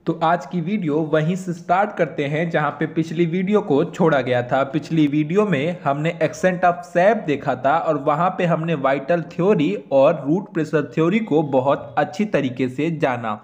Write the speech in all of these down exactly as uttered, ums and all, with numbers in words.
तो आज की वीडियो वहीं से स्टार्ट करते हैं जहां पे पिछली वीडियो को छोड़ा गया था। पिछली वीडियो में हमने एक्सेंट ऑफ सैप देखा था और वहां पे हमने वाइटल थ्योरी और रूट प्रेशर थ्योरी को बहुत अच्छी तरीके से जाना।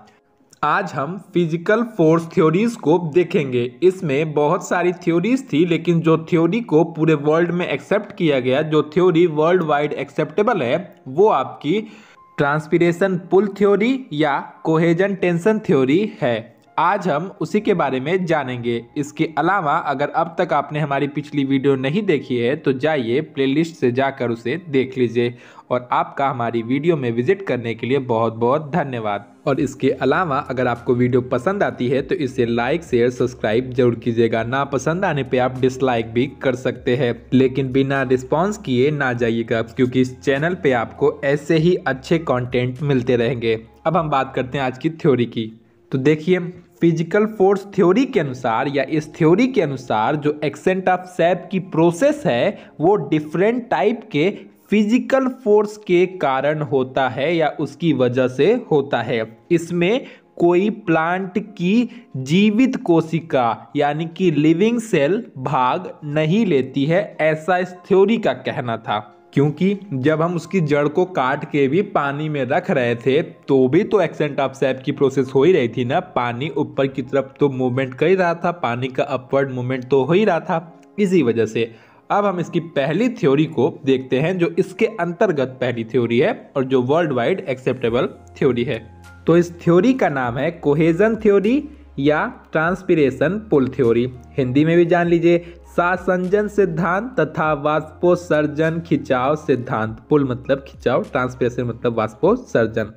आज हम फिजिकल फोर्स थ्योरीज को देखेंगे। इसमें बहुत सारी थ्योरीज थी, लेकिन जो थ्योरी को पूरे वर्ल्ड में एक्सेप्ट किया गया, जो थ्योरी वर्ल्ड वाइड एक्सेप्टेबल है, वो आपकी ट्रांसपिरेशन पुल थ्योरी या कोहेजन टेंशन थ्योरी है। आज हम उसी के बारे में जानेंगे। इसके अलावा अगर अब तक आपने हमारी पिछली वीडियो नहीं देखी है तो जाइए प्लेलिस्ट से जाकर उसे देख लीजिए। और आपका हमारी वीडियो में विजिट करने के लिए बहुत बहुत धन्यवाद। और इसके अलावा अगर आपको वीडियो पसंद आती है तो इसे लाइक शेयर सब्सक्राइब जरूर कीजिएगा। ना पसंद आने पे आप डिसलाइक भी कर सकते हैं, लेकिन बिना रिस्पॉन्स किए ना जाइएगा, क्योंकि इस चैनल पे आपको ऐसे ही अच्छे कंटेंट मिलते रहेंगे। अब हम बात करते हैं आज की थ्योरी की। तो देखिए, फिजिकल फोर्स थ्योरी के अनुसार या इस थ्योरी के अनुसार जो एक्सेंट ऑफ सैप की प्रोसेस है वो डिफरेंट टाइप के फिजिकल फोर्स के कारण होता है या उसकी वजह से होता है। इसमें कोई प्लांट की जीवित कोशिका यानी कि लिविंग सेल भाग नहीं लेती है, ऐसा इस थ्योरी का कहना था। क्योंकि जब हम उसकी जड़ को काट के भी पानी में रख रहे थे तो भी तो एक्सेंट ऑफ सैप की प्रोसेस हो ही रही थी ना। पानी ऊपर की तरफ तो मूवमेंट कर ही रहा था, पानी का अपवर्ड मूवमेंट तो हो ही रहा था। इसी वजह से अब हम इसकी पहली थ्योरी को देखते हैं, जो इसके अंतर्गत पहली थ्योरी है और जो वर्ल्ड वाइड एक्सेप्टेबल थ्योरी है। तो इस थ्योरी का नाम है कोहेजन थ्योरी या ट्रांसपिरेशन पुल थ्योरी। हिंदी में भी जान लीजिए, सासंजन सिद्धांत तथा वाष्पोत्सर्जन खिंचाव सिद्धांत। पुल मतलब खिंचाव, ट्रांसपिरेशन मतलब वाष्पोत्सर्जन।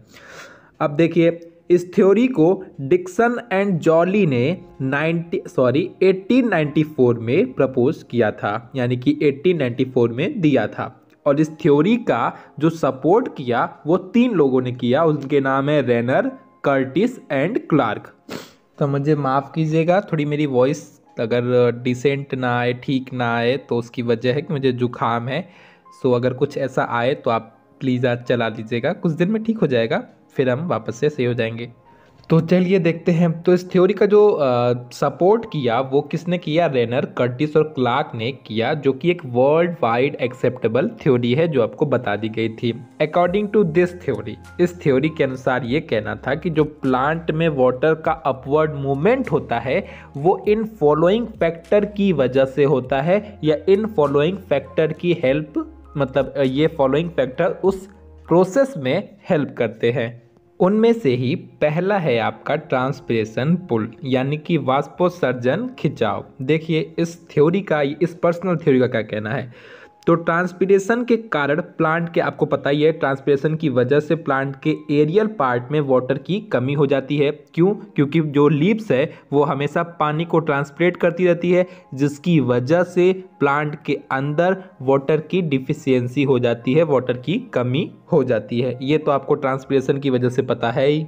अब देखिए, इस थ्योरी को डिक्सन एंड जॉली ने नब्बे सॉरी अठारह सौ चौरानवे में प्रपोज किया था, यानी कि अठारह सौ चौरानवे में दिया था। और इस थ्योरी का जो सपोर्ट किया वो तीन लोगों ने किया। उनके नाम है रेनर, कर्टिस एंड क्लार्क। तो मुझे माफ़ कीजिएगा, थोड़ी मेरी वॉइस अगर डिसेंट ना आए, ठीक ना आए, तो उसकी वजह है कि मुझे जुकाम है। सो अगर कुछ ऐसा आए तो आप प्लीज़ आज चला लीजिएगा, कुछ दिन में ठीक हो जाएगा, फिर हम वापस से सही हो जाएंगे। तो चलिए देखते हैं। तो इस थ्योरी का जो सपोर्ट किया वो किसने किया? रेनर, कर्टिस और क्लार्क ने किया, जो कि एक वर्ल्ड वाइड एक्सेप्टेबल थ्योरी है जो आपको बता दी गई थी। अकॉर्डिंग टू दिस थ्योरी, इस थ्योरी के अनुसार ये कहना था कि जो प्लांट में वाटर का अपवर्ड मूवमेंट होता है वो इन फॉलोइंग फैक्टर की वजह से होता है, या इन फॉलोइंग फैक्टर की हेल्प, मतलब ये फॉलोइंग फैक्टर उस प्रोसेस में हेल्प करते हैं। उनमें से ही पहला है आपका ट्रांसपिरेशन पुल, यानी कि वाष्पोत्सर्जन खिंचाव। देखिए, इस थ्योरी का, इस पर्सनल थ्योरी का क्या कहना है। तो ट्रांसपिरेशन के कारण प्लांट के, आपको पता ही है, ट्रांसपिरेशन की वजह से प्लांट के एरियल पार्ट में वाटर की कमी हो जाती है। क्यों? क्योंकि जो लीव्स है वो हमेशा पानी को ट्रांसपिरेट करती रहती है, जिसकी वजह से प्लांट के अंदर वाटर की डिफिशियंसी हो जाती है, वाटर की कमी हो जाती है। ये तो आपको ट्रांसपिरेशन की वजह से पता है ही।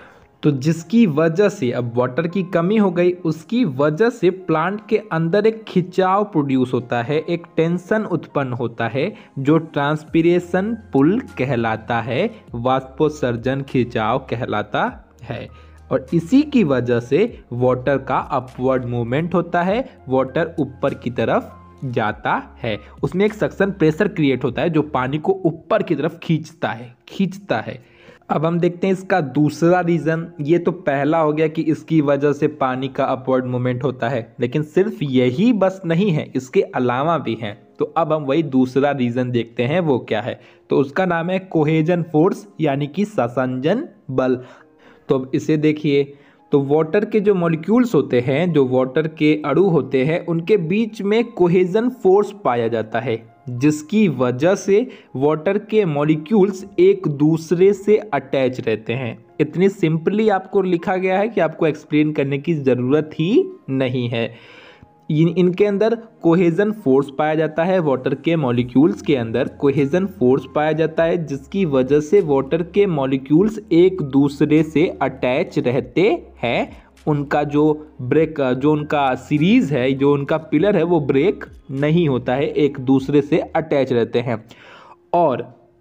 तो जिसकी वजह से अब वाटर की कमी हो गई, उसकी वजह से प्लांट के अंदर एक खिंचाव प्रोड्यूस होता है, एक टेंशन उत्पन्न होता है, जो ट्रांसपिरेशन पुल कहलाता है, वाष्पोत्सर्जन खिंचाव कहलाता है। और इसी की वजह से वाटर का अपवर्ड मूवमेंट होता है, वाटर ऊपर की तरफ जाता है। उसमें एक सक्शन प्रेशर क्रिएट होता है जो पानी को ऊपर की तरफ खींचता है खींचता है अब हम देखते हैं इसका दूसरा रीज़न। ये तो पहला हो गया कि इसकी वजह से पानी का अपवर्ड मूवमेंट होता है, लेकिन सिर्फ यही बस नहीं है, इसके अलावा भी हैं। तो अब हम वही दूसरा रीज़न देखते हैं, वो क्या है। तो उसका नाम है कोहेजन फोर्स, यानी कि सासंजन बल। तो अब इसे देखिए, तो वाटर के जो मॉलिक्यूल्स होते हैं, जो वाटर के अणु होते हैं, उनके बीच में कोहेजन फोर्स पाया जाता है, जिसकी वजह से वाटर के मॉलिक्यूल्स एक दूसरे से अटैच रहते हैं। इतनी सिंपली आपको लिखा गया है कि आपको एक्सप्लेन करने की ज़रूरत ही नहीं है। इन इनके अंदर कोहेजन फोर्स पाया जाता है, वाटर के मॉलिक्यूल्स के अंदर कोहेजन फोर्स पाया जाता है, जिसकी वजह से वाटर के मॉलिक्यूल्स एक दूसरे से अटैच रहते हैं। उनका जो ब्रेक, जो उनका सीरीज है, जो उनका पिलर है, वो ब्रेक नहीं होता है, एक दूसरे से अटैच रहते हैं। और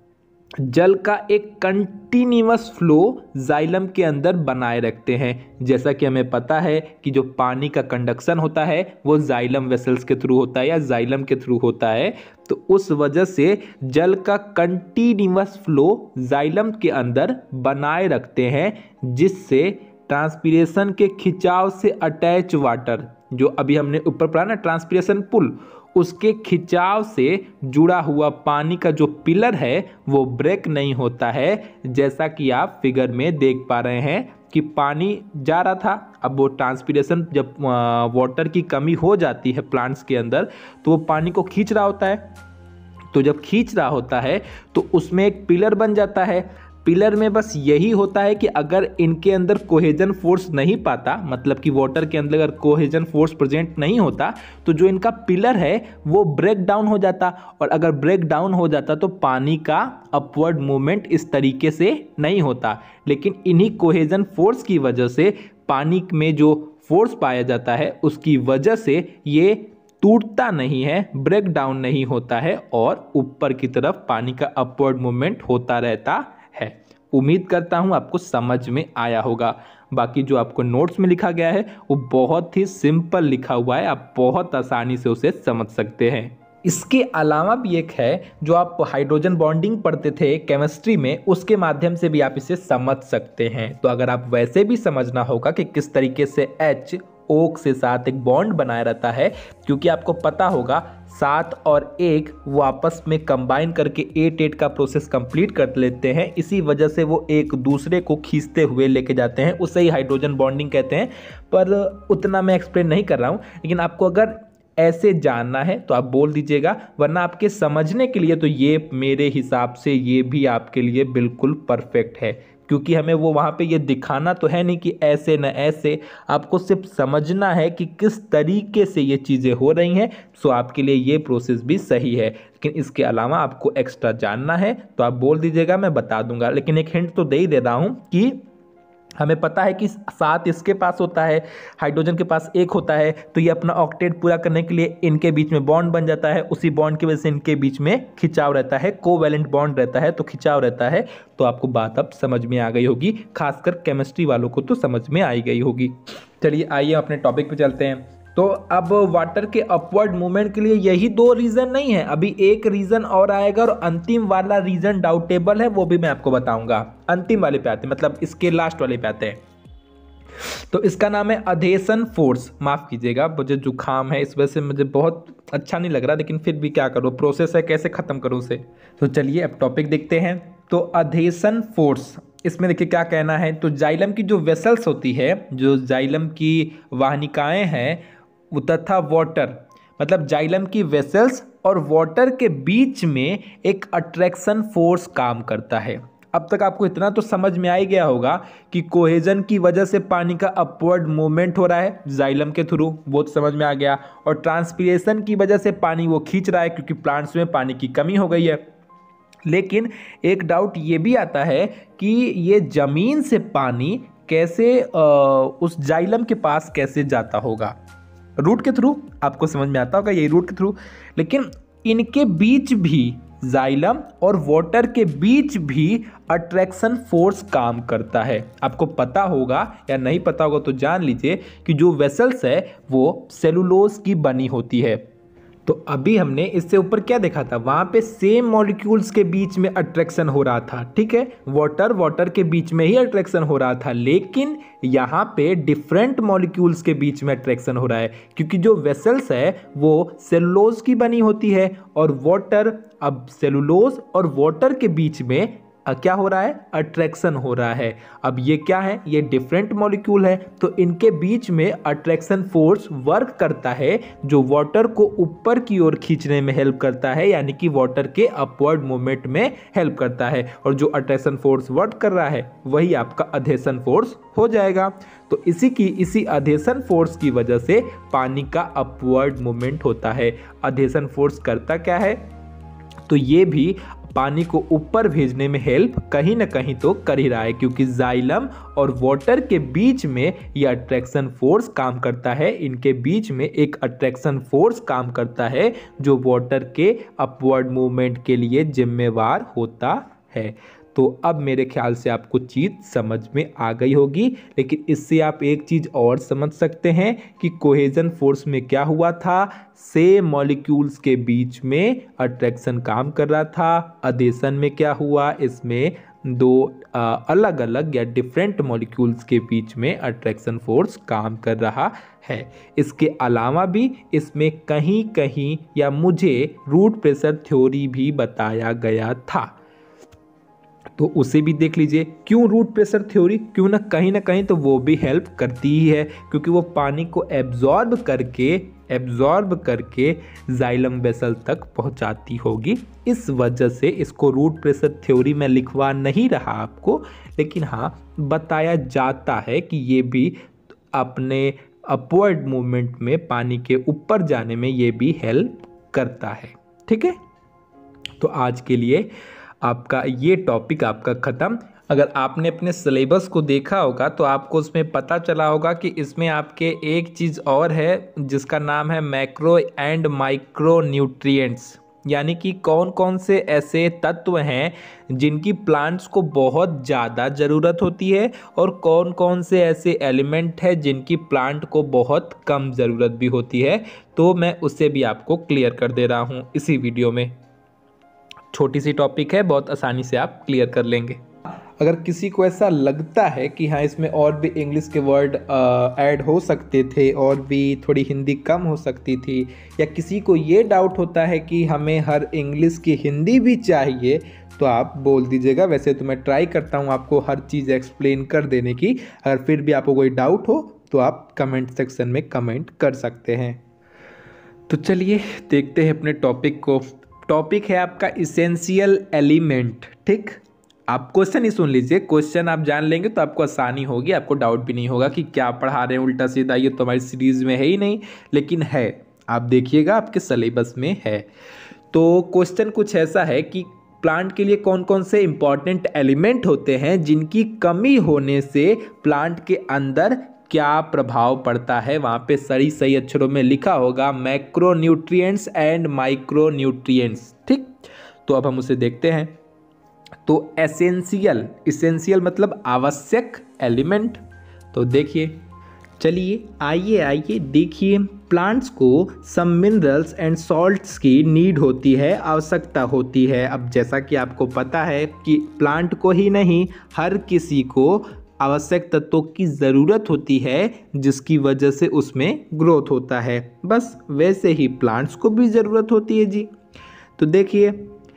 जल का एक कंटिन्यूअस फ्लो जाइलम के अंदर बनाए रखते हैं। जैसा कि हमें पता है कि जो पानी का कंडक्शन होता है वो जाइलम वेसल्स के थ्रू होता है या जाइलम के थ्रू होता है, तो उस वजह से जल का कंटिन्यूअस फ्लो जाइलम के अंदर बनाए रखते हैं, जिससे ट्रांसपीरेशन के खिंचाव से अटैच वाटर, जो अभी हमने ऊपर पढ़ा ना ट्रांसपीरेशन पुल, उसके खिंचाव से जुड़ा हुआ पानी का जो पिलर है वो ब्रेक नहीं होता है। जैसा कि आप फिगर में देख पा रहे हैं कि पानी जा रहा था, अब वो ट्रांसपीरेशन, जब वाटर की कमी हो जाती है प्लांट्स के अंदर तो वो पानी को खींच रहा होता है। तो जब खींच रहा होता है तो उसमें एक पिलर बन जाता है। पिलर में बस यही होता है कि अगर इनके अंदर कोहेजन फोर्स नहीं पाता, मतलब कि वाटर के अंदर अगर कोहेजन फोर्स प्रेजेंट नहीं होता तो जो इनका पिलर है वो ब्रेक डाउन हो जाता, और अगर ब्रेक डाउन हो जाता तो पानी का अपवर्ड मूवमेंट इस तरीके से नहीं होता। लेकिन इन्हीं कोहेजन फोर्स की वजह से पानी में जो फोर्स पाया जाता है उसकी वजह से ये टूटता नहीं है, ब्रेक डाउन नहीं होता है और ऊपर की तरफ पानी का अपवर्ड मूवमेंट होता रहता है। उम्मीद करता हूं आपको समझ में आया होगा। बाकी जो आपको नोट्स में लिखा गया है वो बहुत ही सिंपल लिखा हुआ है, आप बहुत आसानी से उसे समझ सकते हैं। इसके अलावा भी एक है जो आप हाइड्रोजन बॉन्डिंग पढ़ते थे केमिस्ट्री में, उसके माध्यम से भी आप इसे समझ सकते हैं। तो अगर आप वैसे भी समझना होगा कि किस तरीके से H O के साथ एक बॉन्ड बनाया रहता है, क्योंकि आपको पता होगा सात और एक वो आपस में कंबाइन करके एट एट का प्रोसेस कंप्लीट कर लेते हैं, इसी वजह से वो एक दूसरे को खींचते हुए लेके जाते हैं, उसे ही हाइड्रोजन बॉन्डिंग कहते हैं। पर उतना मैं एक्सप्लेन नहीं कर रहा हूँ, लेकिन आपको अगर ऐसे जानना है तो आप बोल दीजिएगा, वरना आपके समझने के लिए तो ये मेरे हिसाब से ये भी आपके लिए बिल्कुल परफेक्ट है, क्योंकि हमें वो वहाँ पे ये दिखाना तो है नहीं कि ऐसे न ऐसे, आपको सिर्फ समझना है कि किस तरीके से ये चीज़ें हो रही हैं। सो आपके लिए ये प्रोसेस भी सही है, लेकिन इसके अलावा आपको एक्स्ट्रा जानना है तो आप बोल दीजिएगा, मैं बता दूंगा। लेकिन एक हिंट तो दे ही दे रहा हूँ कि हमें पता है कि सात इसके पास होता है, हाइड्रोजन के पास एक होता है, तो ये अपना ऑक्टेट पूरा करने के लिए इनके बीच में बॉन्ड बन जाता है, उसी बॉन्ड की वजह से इनके बीच में खिंचाव रहता है, कोवैलेंट बॉन्ड रहता है, तो खिंचाव रहता है। तो आपको बात अब समझ में आ गई होगी, खासकर केमिस्ट्री वालों को तो समझ में आई गई होगी। चलिए आइए अपने टॉपिक पे चलते हैं। तो अब वाटर के अपवर्ड मूवमेंट के लिए यही दो रीजन नहीं है, अभी एक रीजन और आएगा, और अंतिम वाला रीजन डाउटेबल है, वो भी मैं आपको बताऊंगा। अंतिम वाले पे आते हैं, मतलब इसके लास्ट वाले पे आते हैं। तो इसका नाम है अधेसन फोर्स। माफ कीजिएगा, मुझे जुकाम है, इस वजह से मुझे बहुत अच्छा नहीं लग रहा, लेकिन फिर भी क्या करूँ, प्रोसेस है, कैसे खत्म करूँ उसे। तो चलिए अब टॉपिक देखते हैं। तो अधेसन फोर्स, इसमें देखिए क्या कहना है। तो जाइलम की जो वेसल्स होती है, जो जाइलम की वाहनिकाएं हैं तथा वाटर, मतलब जाइलम की वेसल्स और वाटर के बीच में एक अट्रैक्शन फोर्स काम करता है। अब तक आपको इतना तो समझ में आ ही गया होगा कि कोहेजन की वजह से पानी का अपवर्ड मूवमेंट हो रहा है जाइलम के थ्रू, वो तो समझ में आ गया, और ट्रांसपीरेशन की वजह से पानी वो खींच रहा है क्योंकि प्लांट्स में पानी की कमी हो गई है। लेकिन एक डाउट ये भी आता है कि ये जमीन से पानी कैसे आ, उस जाइलम के पास कैसे जाता होगा, रूट के थ्रू, आपको समझ में आता होगा यही रूट के थ्रू। लेकिन इनके बीच भी, जाइलम और वाटर के बीच भी अट्रैक्शन फोर्स काम करता है। आपको पता होगा या नहीं पता होगा तो जान लीजिए कि जो वेसल्स है वो सेलुलोज की बनी होती है। तो अभी हमने इससे ऊपर क्या देखा था, वहां पे सेम मॉलिक्यूल्स के बीच में अट्रैक्शन हो रहा था, ठीक है, वाटर वाटर के बीच में ही अट्रैक्शन हो रहा था, लेकिन यहाँ पे डिफरेंट मॉलिक्यूल्स के बीच में अट्रैक्शन हो रहा है, क्योंकि जो वेसल्स है वो सेलुलोज की बनी होती है और वाटर, अब सेलुलोज और वाटर के बीच में क्या हो रहा है, अट्रैक्शन हो रहा है। अब ये क्या है, ये डिफरेंट मॉलिक्यूल है, तो इनके बीच में अट्रैक्शन फोर्स वर्क करता है जो वाटर को ऊपर की ओर खींचने में हेल्प करता है, यानी कि वाटर के अपवर्ड मूवमेंट में हेल्प करता है। और जो अट्रैक्शन फोर्स वर्क कर रहा है वही आपका अधेसन फोर्स हो जाएगा। तो इसी की इसी अधेसन फोर्स की वजह से पानी का अपवर्ड मूवमेंट होता है। अधेसन फोर्स करता क्या है, तो ये भी पानी को ऊपर भेजने में हेल्प कहीं ना कहीं तो कर ही रहा है, क्योंकि जाइलम और वाटर के बीच में ये अट्रैक्शन फोर्स काम करता है। इनके बीच में एक अट्रैक्शन फोर्स काम करता है जो वाटर के अपवर्ड मूवमेंट के लिए जिम्मेवार होता है। तो अब मेरे ख्याल से आपको चीज़ समझ में आ गई होगी, लेकिन इससे आप एक चीज़ और समझ सकते हैं कि कोहेजन फोर्स में क्या हुआ था। सेम मॉलिक्यूल्स के बीच में अट्रैक्शन काम कर रहा था। अधेशन में क्या हुआ, इसमें दो अलग अलग या डिफरेंट मॉलिक्यूल्स के बीच में अट्रैक्शन फोर्स काम कर रहा है। इसके अलावा भी इसमें कहीं कहीं या मुझे रूट प्रेशर थ्योरी भी बताया गया था, तो उसे भी देख लीजिए। क्यों रूट प्रेशर थ्योरी, क्यों ना कहीं ना कहीं तो वो भी हेल्प करती ही है, क्योंकि वो पानी को एब्जॉर्ब करके एब्जॉर्ब करके जाइलम वेसल तक पहुंचाती होगी। इस वजह से इसको रूट प्रेशर थ्योरी में लिखवा नहीं रहा आपको, लेकिन हाँ बताया जाता है कि ये भी अपने अपवर्ड मूवमेंट में पानी के ऊपर जाने में ये भी हेल्प करता है। ठीक है, तो आज के लिए आपका ये टॉपिक आपका ख़त्म। अगर आपने अपने सिलेबस को देखा होगा तो आपको उसमें पता चला होगा कि इसमें आपके एक चीज़ और है जिसका नाम है मैक्रो एंड माइक्रो न्यूट्रिएंट्स, यानी कि कौन कौन से ऐसे तत्व हैं जिनकी प्लांट्स को बहुत ज़्यादा ज़रूरत होती है और कौन कौन से ऐसे एलिमेंट हैं जिनकी प्लांट को बहुत कम ज़रूरत भी होती है। तो मैं उससे भी आपको क्लियर कर दे रहा हूँ इसी वीडियो में। छोटी सी टॉपिक है, बहुत आसानी से आप क्लियर कर लेंगे। अगर किसी को ऐसा लगता है कि हाँ इसमें और भी इंग्लिश के वर्ड ऐड हो सकते थे और भी थोड़ी हिंदी कम हो सकती थी, या किसी को ये डाउट होता है कि हमें हर इंग्लिश की हिंदी भी चाहिए, तो आप बोल दीजिएगा। वैसे तो मैं ट्राई करता हूँ आपको हर चीज़ एक्सप्लेन कर देने की। अगर फिर भी आपको कोई डाउट हो तो आप कमेंट सेक्शन में कमेंट कर सकते हैं। तो चलिए देखते हैं अपने टॉपिक को। टॉपिक है आपका इसेंशियल एलिमेंट। ठीक, आप क्वेश्चन ही सुन लीजिए, क्वेश्चन आप जान लेंगे तो आपको आसानी होगी, आपको डाउट भी नहीं होगा कि क्या पढ़ा रहे हैं उल्टा सीधा, ये तो हमारी सीरीज में है ही नहीं, लेकिन है, आप देखिएगा आपके सिलेबस में है। तो क्वेश्चन कुछ ऐसा है कि प्लांट के लिए कौन कौन से इंपॉर्टेंट एलिमेंट होते हैं जिनकी कमी होने से प्लांट के अंदर क्या प्रभाव पड़ता है। वहाँ पे सही सही अक्षरों में लिखा होगा macro nutrients and micro nutrients. ठीक, तो अब हम उसे देखते हैं। तो एसेंशियल, एसेंशियल मतलब आवश्यक एलिमेंट। तो देखिए, चलिए आइए आइए देखिए, प्लांट्स को सम मिनरल्स एंड सॉल्ट्स की नीड होती है, आवश्यकता होती है। अब जैसा कि आपको पता है कि प्लांट को ही नहीं हर किसी को आवश्यक तत्वों की ज़रूरत होती है जिसकी वजह से उसमें ग्रोथ होता है, बस वैसे ही प्लांट्स को भी ज़रूरत होती है जी। तो देखिए,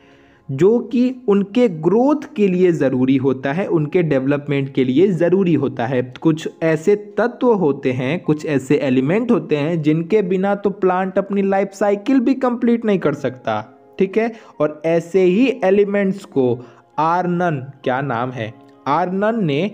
जो कि उनके ग्रोथ के लिए ज़रूरी होता है, उनके डेवलपमेंट के लिए ज़रूरी होता है। कुछ ऐसे तत्व होते हैं, कुछ ऐसे एलिमेंट होते हैं जिनके बिना तो प्लांट अपनी लाइफ साइकिल भी कंप्लीट नहीं कर सकता। ठीक है, और ऐसे ही एलिमेंट्स को आर्नन, क्या नाम है, आर्नन ने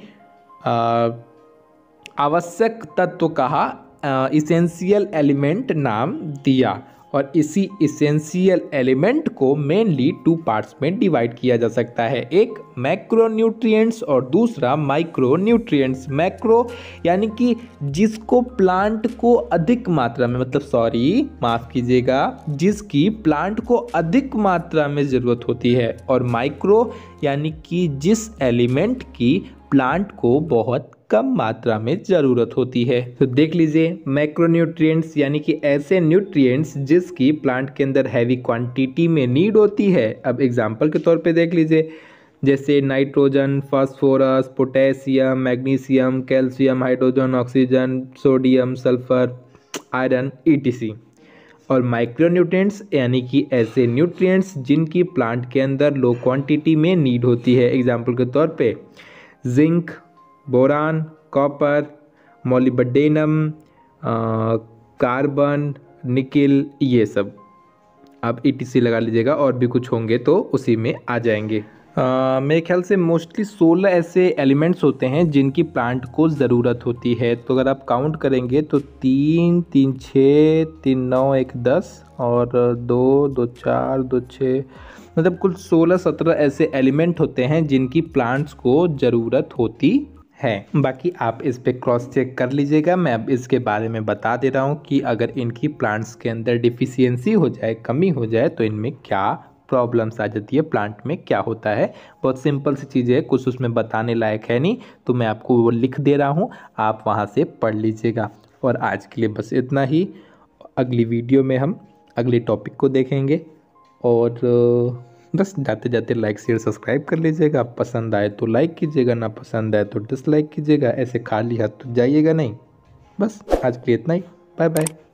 आवश्यक तत्व कहा, इसेंशियल एलिमेंट नाम दिया। और इसी इसेंशियल एलिमेंट को मेनली टू पार्ट्स में डिवाइड किया जा सकता है, एक मैक्रो न्यूट्रिएंट्स और दूसरा माइक्रो न्यूट्रिएंट्स। मैक्रो यानी कि जिसको प्लांट को अधिक मात्रा में, मतलब सॉरी माफ़ कीजिएगा, जिसकी प्लांट को अधिक मात्रा में ज़रूरत होती है, और माइक्रो यानी कि जिस एलिमेंट की प्लांट को बहुत कम मात्रा में ज़रूरत होती है। तो देख लीजिए, मैक्रोन्यूट्रिएंट्स यानी कि ऐसे न्यूट्रिएंट्स जिसकी प्लांट के अंदर हैवी क्वांटिटी में नीड होती है। अब एग्जांपल के तौर पे देख लीजिए, जैसे nitrogen, phosphorus, potassium, magnesium, calcium, hydrogen, oxygen, sodium, sulphur, iron, ETC. और माइक्रोन्यूट्रिएंट्स यानी कि ऐसे न्यूट्रिएंट्स जिनकी प्लांट के अंदर लो क्वांटिटी में नीड होती है। एग्जाम्पल के तौर पे zinc, boron, copper, molybdenum, carbon, nickel, ये सब आप ईटीसी लगा लीजिएगा, और भी कुछ होंगे तो उसी में आ जाएंगे। आ, मेरे ख्याल से मोस्टली सोलह ऐसे एलिमेंट्स होते हैं जिनकी प्लांट को ज़रूरत होती है। तो अगर आप काउंट करेंगे तो तीन तीन छः, तीन नौ, एक दस, और दो दो चार, दो छः, मतलब कुल सोलह सत्रह ऐसे एलिमेंट होते हैं जिनकी प्लांट्स को ज़रूरत होती है। बाकी आप इस पे क्रॉस चेक कर लीजिएगा। मैं अब इसके बारे में बता दे रहा हूँ कि अगर इनकी प्लांट्स के अंदर डिफिशियंसी हो जाए, कमी हो जाए, तो इनमें क्या प्रॉब्लम्स आ जाती है प्लांट में, क्या होता है। बहुत सिंपल सी चीज़ें है, कुछ उसमें बताने लायक है नहीं, तो मैं आपको वो लिख दे रहा हूँ, आप वहाँ से पढ़ लीजिएगा। और आज के लिए बस इतना ही। अगली वीडियो में हम अगले टॉपिक को देखेंगे। और बस जाते जाते लाइक शेयर सब्सक्राइब कर लीजिएगा। पसंद आए तो लाइक कीजिएगा, ना पसंद आए तो डिसलाइक कीजिएगा। ऐसे खाली हाथ तो जाइएगा नहीं। बस आज के लिए इतना ही। Bye bye.